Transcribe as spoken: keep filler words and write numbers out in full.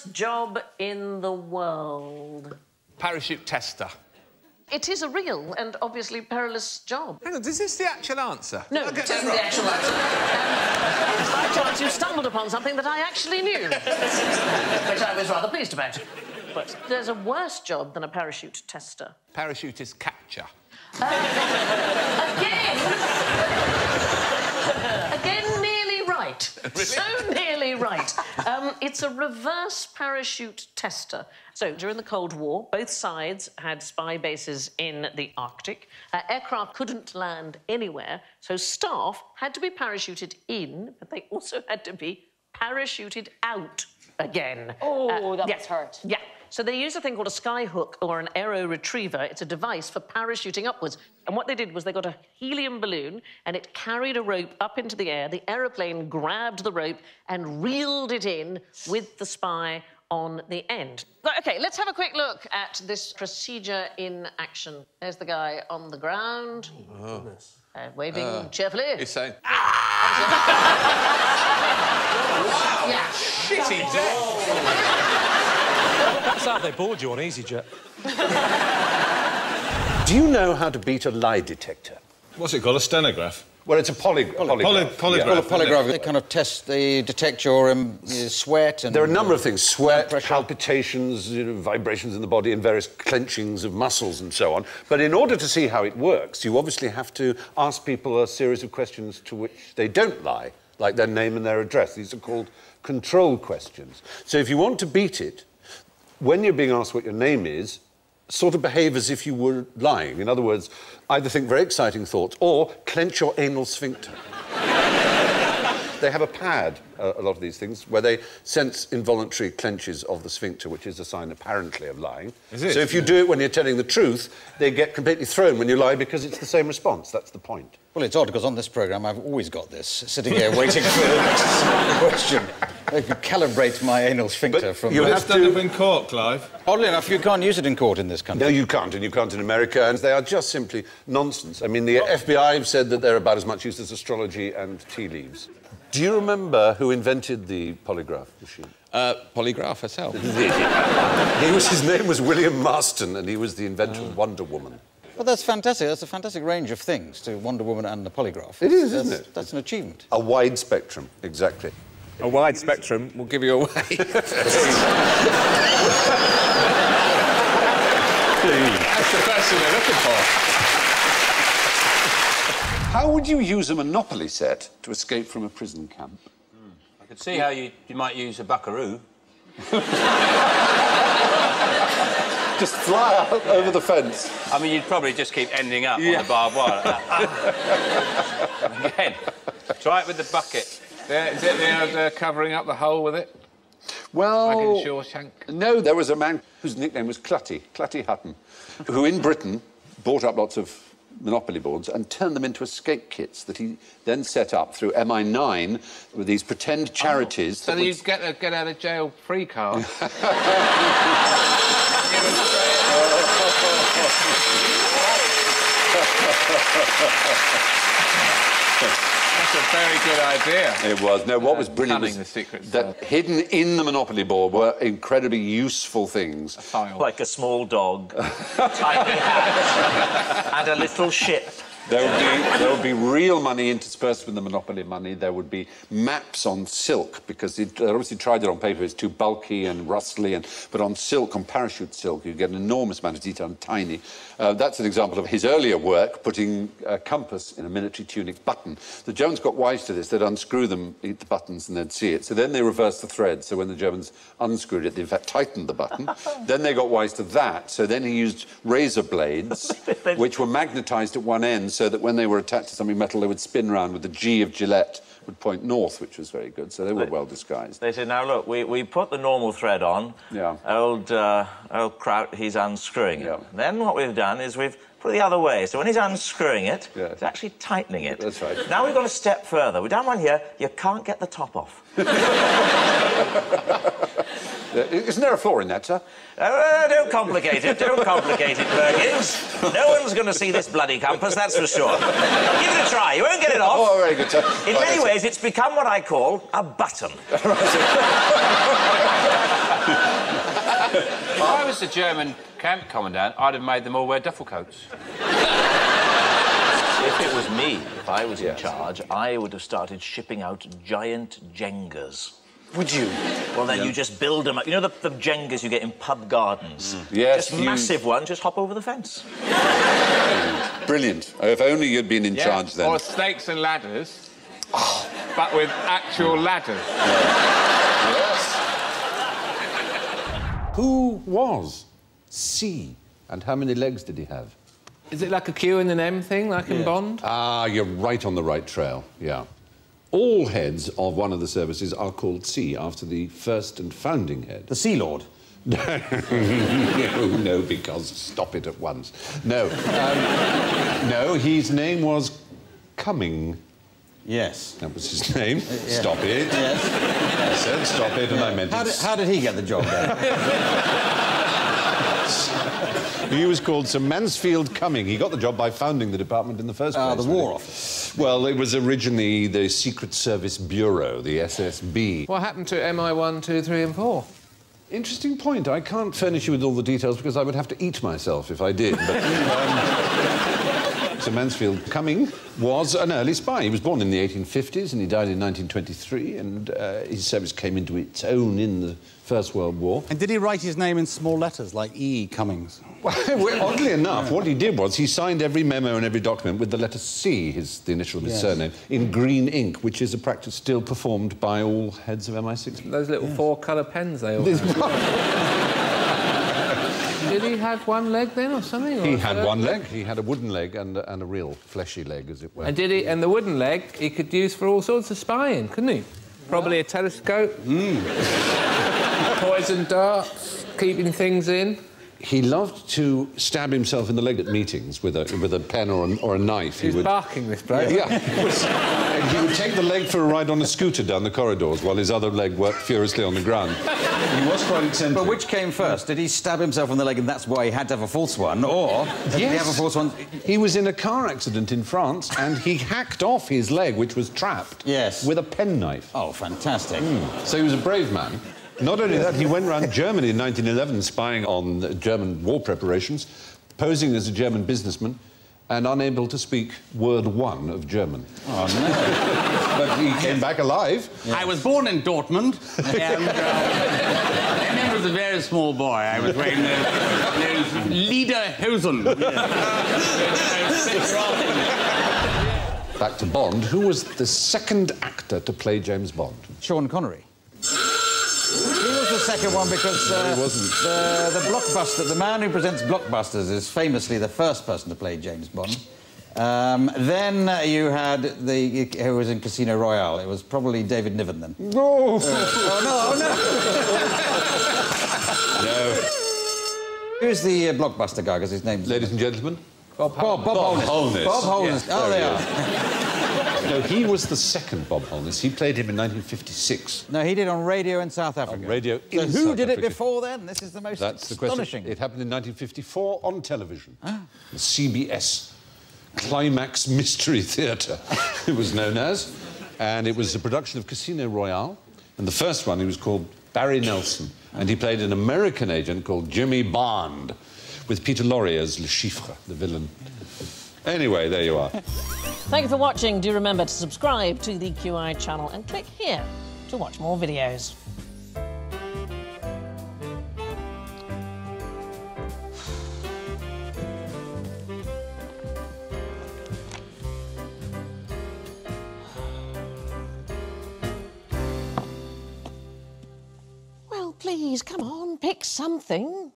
worst job in the world? Parachute tester. It is a real and obviously perilous job. Hang on, is this the actual answer? No, it isn't the actual answer. Um, by chance, you stumbled upon something that I actually knew, which I was rather pleased about. But there's a worse job than a parachute tester. Parachutist catcher. Uh, again! Again, nearly right. Really? So nearly right. Um, it's a reverse parachute tester. So, during the Cold War, both sides had spy bases in the Arctic. Uh, aircraft couldn't land anywhere, so staff had to be parachuted in, but they also had to be parachuted out again. Oh, uh, that yeah, must hurt. Yeah. So they used a thing called a sky hook or an aero retriever. It's a device for parachuting upwards. And what they did was they got a helium balloon and it carried a rope up into the air. The aeroplane grabbed the rope and reeled it in with the spy on the end. OK, let's have a quick look at this procedure in action. There's the guy on the ground. Oh, goodness. Uh, waving uh, cheerfully. He's saying... Ah! Wow! Yeah. Shitty death! That's how they board you on EasyJet. Do you know how to beat a lie detector? What's it called? A stenograph? Well, it's a poly polygraph. Poly polygraph. Yeah. Well, a polygraph. They kind of test, they detect your, um, your sweat and... There are a number of things. Sweat, palpitations, you know, vibrations in the body and various clenchings of muscles and so on. But in order to see how it works, you obviously have to ask people a series of questions to which they don't lie, like their name and their address. These are called control questions. So if you want to beat it, when you're being asked what your name is, sort of behave as if you were lying. In other words, either think very exciting thoughts or clench your anal sphincter. They have a pad, uh, a lot of these things, where they sense involuntary clenches of the sphincter, which is a sign, apparently, of lying. Is it? So if you do it when you're telling the truth, they get completely thrown when you lie because it's the same response. That's the point. Well, it's odd, because on this programme I've always got this, sitting here waiting for the next question. I can calibrate my anal sphincter But from... you Well, have it's done to... up in court, Clive. Oddly enough, you can't use it in court in this country. No, you can't, and you can't in America, and they are just simply nonsense. I mean, the F B I have said that they're about as much use as astrology and tea leaves. Do you remember who invented the polygraph machine? Uh, polygraph herself. he was, his name was William Marston, and he was the inventor of Wonder Woman. Well, that's fantastic. That's a fantastic range of things, to Wonder Woman and the polygraph. It is, that's, isn't it? That's an achievement. A wide spectrum, exactly. A wide spectrum will give you away. Please. That's the person they're looking for. How would you use a Monopoly set to escape from a prison camp? Mm. I could see how you, you might use a buckaroo. Just fly out over the fence. I mean, you'd probably just keep ending up Yeah. on the barbed wire. Again, try it with the bucket. Yeah, is it the old uh, covering up the hole with it? Well... Like in Shawshank? No, there was a man whose nickname was Clutty, Clutty Hutton, who in Britain bought up lots of Monopoly boards and turned them into escape kits that he then set up through M I nine with these pretend charities. Oh, so that you'd would... get a get out of jail free card. That's a very good idea. It was. No, what Uh, was brilliant cunning was the secret that stuff. hidden in the Monopoly board were incredibly useful things. A file. Like a small dog, tiny hat, and a little ship. There would be there would be real money interspersed with the Monopoly money. There would be maps on silk because it obviously tried it on paper. It's too bulky and rustly, and but on silk, on parachute silk, you get an enormous amount of detail and tiny. Uh, that's an example of his earlier work, putting a compass in a military tunic button. The Germans got wise to this. They'd unscrew them, eat the buttons, and they'd see it. So then they reversed the thread. So when the Germans unscrewed it, they in fact tightened the button. Then they got wise to that. So then he used razor blades, which were magnetised at one end, so that when they were attached to something metal, they would spin round with the G of Gillette would point north, which was very good. So they were well disguised. They said, now look, we, we put the normal thread on. Yeah. Old, uh, old Kraut, he's unscrewing it. Yeah. Then what we've done is we've put it the other way. So when he's unscrewing it, Yeah. it's actually tightening it. That's right. Now we've gone a step further. We've done one here. You can't get the top off. Uh, isn't there a flaw in that, sir? Uh, don't complicate it, don't complicate it, Perkins. No one's going to see this bloody compass, that's for sure. Give it a try, you won't get it off. Oh, very good, sir. In Right, many sir. ways, it's become what I call a button. If I was the German camp commandant, I'd have made them all wear duffel coats. If it was me, if I was in charge, I would have started shipping out giant Jengas. Would you? Well, then yeah. you just build them up. You know the, the Jengas you get in pub gardens? Mm. Yes. Just you... massive one, just hop over the fence. Brilliant. If only you'd been in yeah. charge then. Or snakes and ladders, oh. but with actual ladders. Yes. Who was C? And how many legs did he have? Is it like a Q and an M thing, like yeah. in Bond? Ah, you're right on the right trail, yeah. All heads of one of the services are called C, after the first and founding head. The Sea Lord? no, no, because stop it at once. No. Um, no, his name was Cumming. Yes. That was his name. Uh, yeah. Stop it. Yes. I said stop it, and yeah. I meant how it. Did, how did he get the job then? He was called Sir Mansfield Cumming. He got the job by founding the department in the first place. Ah, uh, the War Office. Well, it was originally the Secret Service Bureau, the S S B. What happened to M I one, two, three and four? Interesting point. I can't furnish you with all the details because I would have to eat myself if I did. But, um, Sir Mansfield Cumming was an early spy. He was born in the eighteen fifties and he died in nineteen twenty-three, and uh, his service came into its own in the First World War. And did he write his name in small letters, like E. Cummings? Well, oddly enough, what he did was he signed every memo and every document with the letter C, his, the initial of his yes. surname, in green ink, which is a practice still performed by all heads of M I six. Those little yes. four-colour pens they all have. Did he have one leg then, or something? Or he had one leg. He had a wooden leg and, and a real fleshy leg, as it were. And did he? And the wooden leg he could use for all sorts of spying, couldn't he? Probably a telescope. Mm. Poison darts, keeping things in. He loved to stab himself in the leg at meetings with a with a pen or a, or a knife. He, he was would... barking, this bloke. Yeah. yeah. He, was... he would take the leg for a ride on a scooter down the corridors while his other leg worked furiously on the ground. He was quite eccentric. But which came first? Did he stab himself in the leg and that's why he had to have a false one? Or did yes. he have a false one? He was in a car accident in France and he hacked off his leg, which was trapped, yes. with a penknife. Oh, fantastic. Mm. So he was a brave man. Not only that, he went around Germany in nineteen eleven spying on German war preparations, posing as a German businessman, and unable to speak word one of German. Oh, no. But he came back alive. Yeah. I was born in Dortmund, and uh, I remember as a very small boy, I was wearing those, those Lederhosen. Yeah. Back to Bond. Who was the second actor to play James Bond? Sean Connery. He was the second one because uh, no, he wasn't. The, the blockbuster, the man who presents blockbusters is famously the first person to play James Bond. Um, then uh, you had the who was in Casino Royale. It was probably David Niven then. No. Uh, oh no! Oh no! No. Who's the uh, blockbuster guy? Because his name's ladies and gentlemen, Bob Bob, Bob, Bob Holness. Bob Holness. Yeah. Oh, there they are. No, he was the second Bob Holness. He played him in nineteen fifty-six. No, he did on radio in South Africa. On radio so in who South did Africa. it before then? This is the most That's astonishing. The question. It happened in nineteen fifty-four on television. Ah. The C B S Climax Mystery Theatre, it was known as. And it was a production of Casino Royale. And the first one, he was called Barry Nelson. And he played an American agent called Jimmy Bond, with Peter Lorre as Le Chiffre, the villain. Anyway, there you are. Thank you for watching. Do remember to subscribe to the Q I channel and click here to watch more videos. Well, please, come on, pick something.